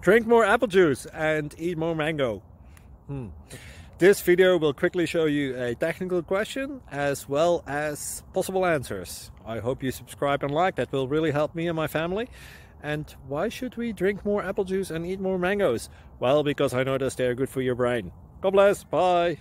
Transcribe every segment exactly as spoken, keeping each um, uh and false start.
Drink more apple juice and eat more mango. Hmm. This video will quickly show you a technical question as well as possible answers. I hope you subscribe and like, that will really help me and my family. And why should we drink more apple juice and eat more mangoes? Well, because I noticed they're good for your brain. God bless, bye!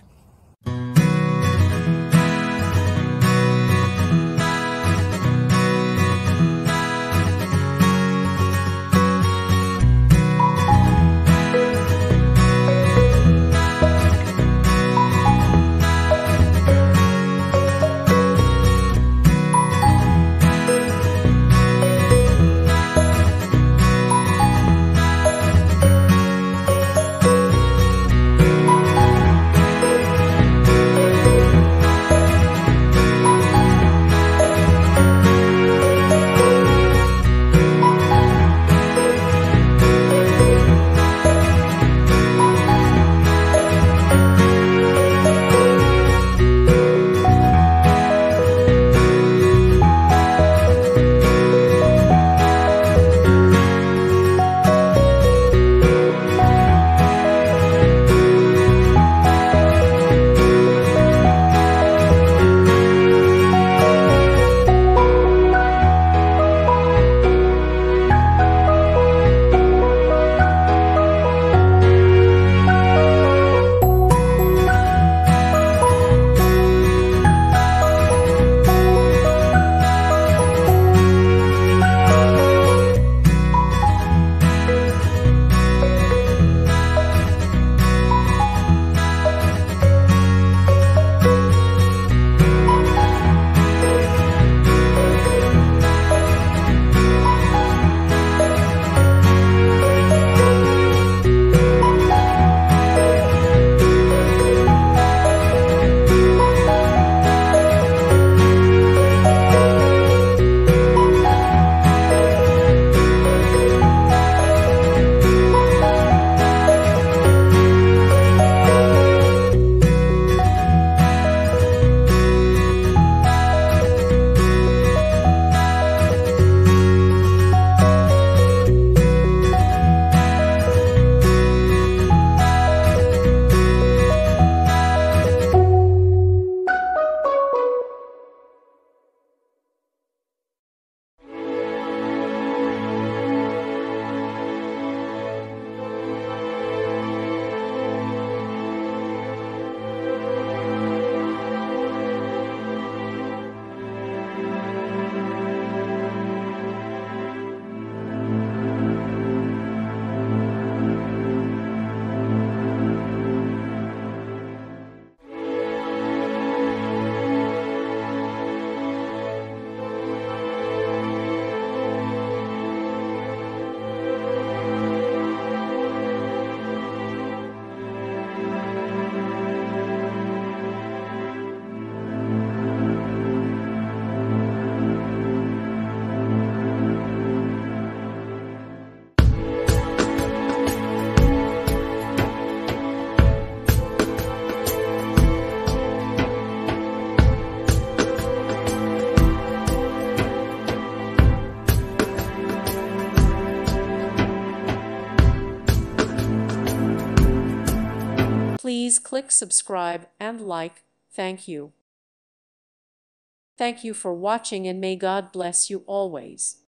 Please click subscribe and like. Thank you. Thank you for watching and may God bless you always.